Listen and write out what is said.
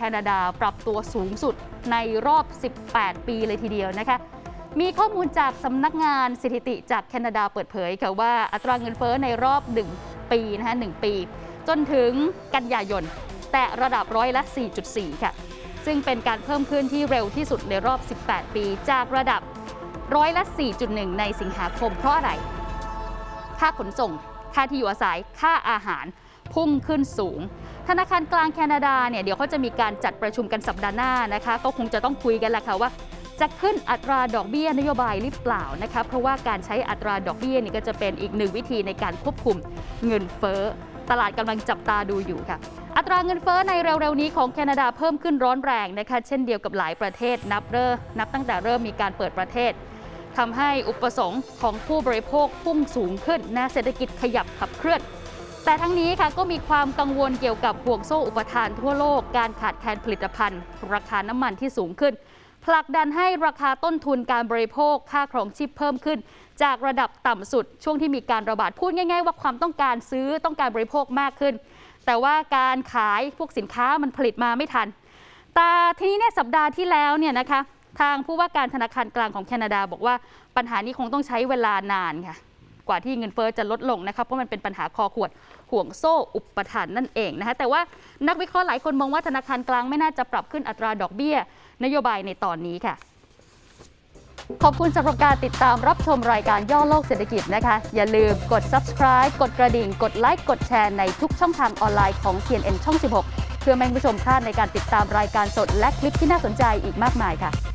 คนาดาปรับตัวสูงสุดในรอบ 18 ปีเลยทีเดียวนะคะมีข้อมูลจากสำนักงานสถิติจากแคนาดาเปิดเผยค่ะว่าอัตราเงินเฟ้อในรอบ 1 ปีนะคะ1 ปีจนถึงกันยายนแต่ระดับร้อยละ 4.4 ค่ะซึ่งเป็นการเพิ่มขึ้นที่เร็วที่สุดในรอบ 18 ปีจากระดับร้อยละ 4.1 ในสิงหาคมเพราะอะไรค่าขนส่งค่าที่อยู่อาศัยค่าอาหารพุ่งขึ้นสูงธนาคารกลางแคนาดาเนี่ยเดี๋ยวเขาจะมีการจัดประชุมกันสัปดาห์หน้านะคะก็คงจะต้องคุยกันแหละค่ะว่าจะขึ้นอัตราดอกเบี้ยนโยบายหรือเปล่านะคะเพราะว่าการใช้อัตราดอกเบี้ยนี่ก็จะเป็นอีกหนึ่งวิธีในการควบคุมเงินเฟ้อตลาดกำลังจับตาดูอยู่ค่ะอัตราเงินเฟ้อในเร็วๆนี้ของแคนาดาเพิ่มขึ้นร้อนแรงนะคะเช่นเดียวกับหลายประเทศนับตั้งแต่เริ่มมีการเปิดประเทศทำให้อุปสงค์ของผู้บริโภคพุ่งสูงขึ้นนะเศรษฐกิจขยับขับเคลื่อนแต่ทั้งนี้ค่ะก็มีความกังวลเกี่ยวกับห่วงโซ่อุปทานทั่วโลกการขาดแคลนผลิตภัณฑ์ราคาน้ำมันที่สูงขึ้นผลักดันให้ราคาต้นทุนการบริโภคค่าครองชีพเพิ่มขึ้นจากระดับต่ำสุดช่วงที่มีการระบาดพูดง่ายๆว่าความต้องการซื้อต้องการบริโภคมากขึ้นแต่ว่าการขายพวกสินค้ามันผลิตมาไม่ทันแต่ทีนี้เนี่ยสัปดาห์ที่แล้วเนี่ยนะคะทางผู้ว่าการธนาคารกลางของแคนาดาบอกว่าปัญหานี้คงต้องใช้เวลานานค่ะกว่าที่เงินเฟ้อจะลดลงนะคะเพราะมันเป็นปัญหาคอขวดห่วงโซ่อุปทานนั่นเองนะคะแต่ว่านักวิเคราะห์หลายคนมองว่าธนาคารกลางไม่น่าจะปรับขึ้นอัตราดอกเบี้ยนโยบายในตอนนี้ค่ะขอบคุณสำหรับการติดตามรับชมรายการย่อโลกเศรษฐกิจนะคะอย่าลืมกด subscribe กดกระดิ่งกดไลค์กดแชร์ในทุกช่องทางออนไลน์ของ CNN ช่อง 16 เพื่อไม่ให้ผู้ชมพลาดในการติดตามรายการสดและคลิปที่น่าสนใจอีกมากมายค่ะ